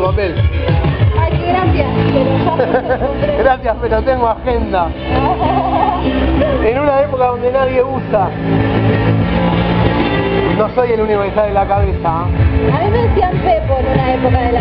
papel. Ay, qué gracias, pero ya no se encontré. Gracias, pero tengo agenda. En una época donde nadie usa. No soy el único que sale de la cabeza. A mí me decían Pepo en una época de la